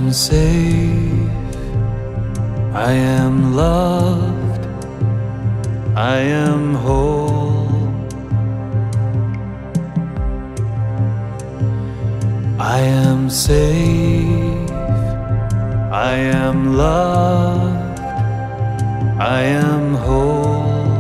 am safe, I am loved, I am whole. I am safe, I am loved, I am whole.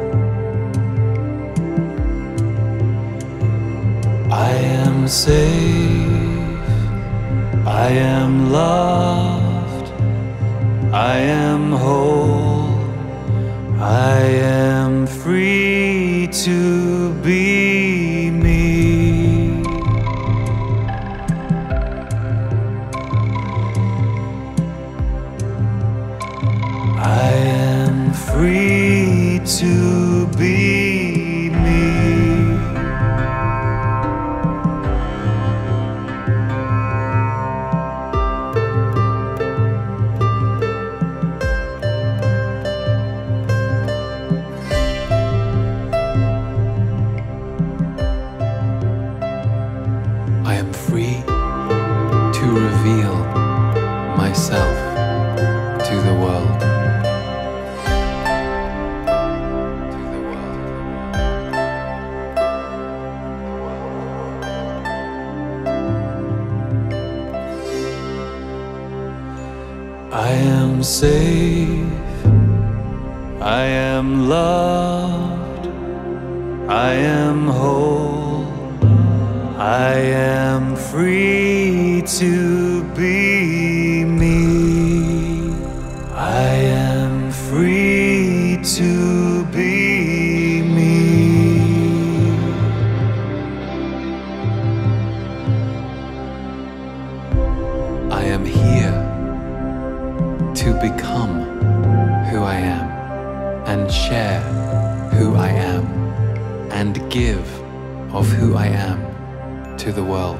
I am safe, I am loved, I am whole. I am free to be me. I am free to be me. I am free to reveal myself to the world. I am safe, I am loved, I am whole. I am free to be me. I am free to be me. I am here to become who I am and share who I am and give of who I am to the world.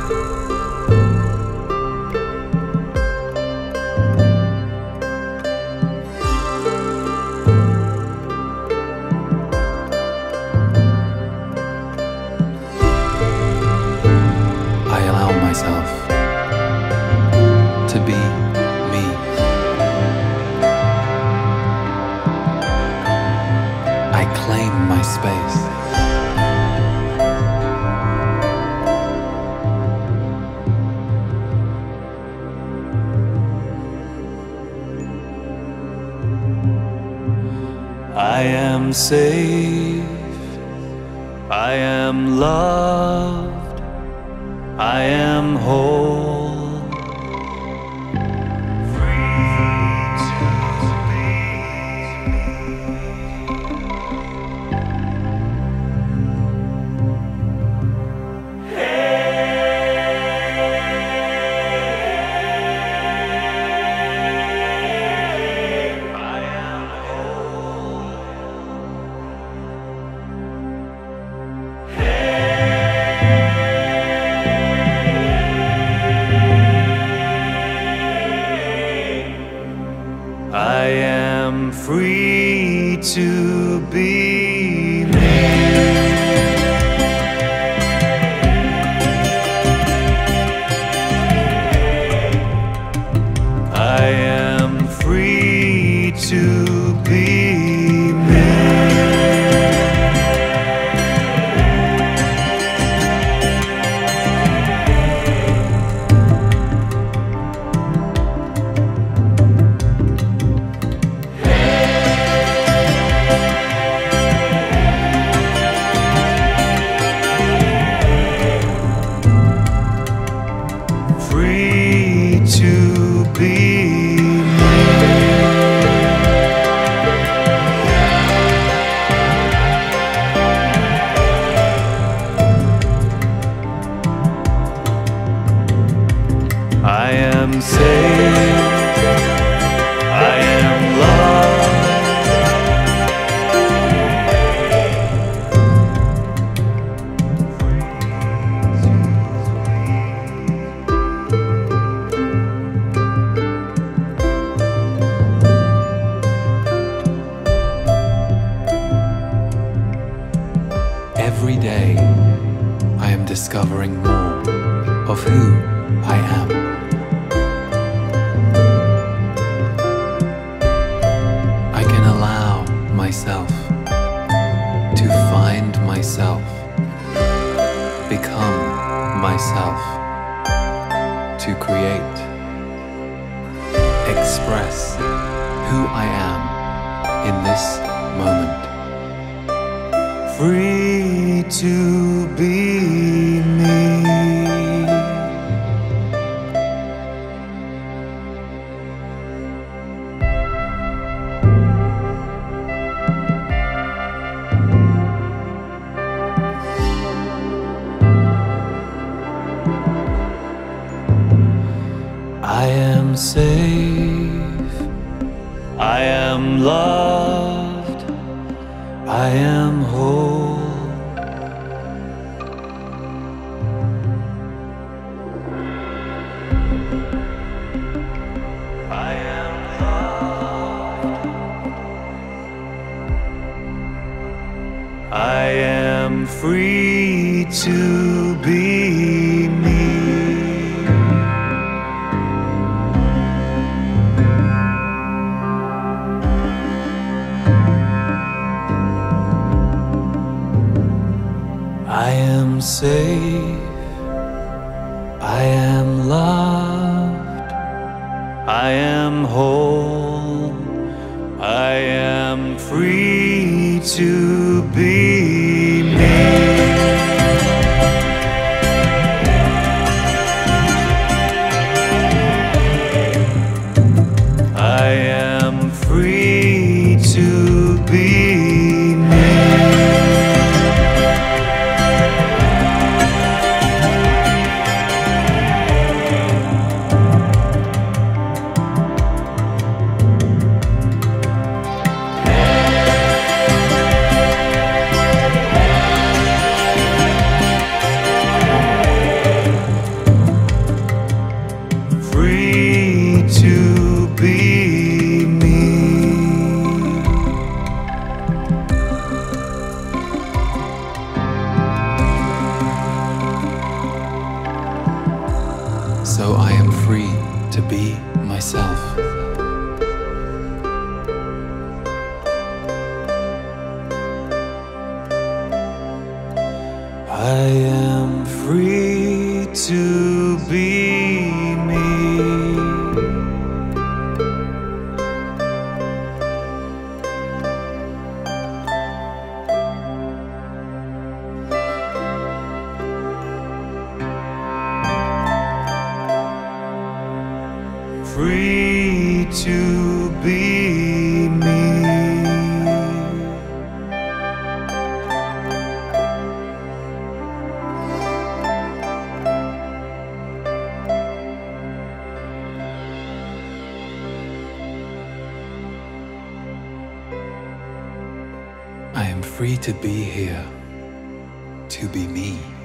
I allow myself to be me. I claim my space. I am safe, I am loved, I am whole. I am free to be me. I am free to be me. Free to be me. I am safe, I am loved. Every day, I am discovering more of who I am. express who I am in this moment. Free to be me. I am safe, I am loved, I am whole. I am loved, I am free to be me. I am safe, I am loved, I am whole, I am free to be me. I am free to be me. Free to be me. So I am free to be myself. I am free to be me. Free to be me. I am free to be here, to be me.